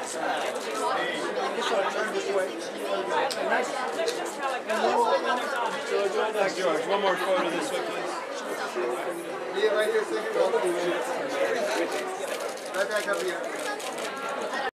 George, one more photo this way, please. Yeah, right here, second. Right back up here.